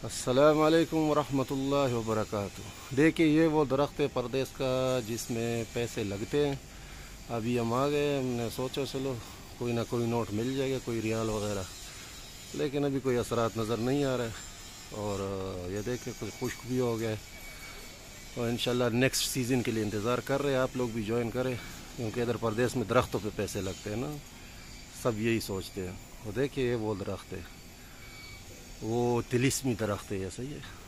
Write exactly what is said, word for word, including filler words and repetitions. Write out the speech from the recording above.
अस्सलाम वालेकुम वरहमतुल्लाहि वबरकातुह। देखिए ये वो दरख्त है परदेस का जिसमें पैसे लगते हैं। अभी हम आ गए, हमने सोचा चलो कोई ना कोई नोट मिल जाएगा, कोई रियाल वगैरह, लेकिन अभी कोई असरात नज़र नहीं आ रहा है। और ये देखिए कुछ खुश्क भी हो गया है और इंशाल्लाह नेक्स्ट सीज़न के लिए इंतज़ार कर रहे हैं। आप लोग भी ज्वाइन करें क्योंकि इधर परदेस में दरख्तों पे पैसे लगते हैं ना, सब यही सोचते हैं। और देखिए ये वो दरख्त है, वो तिलिस्मी दरख्त है, ये सही है।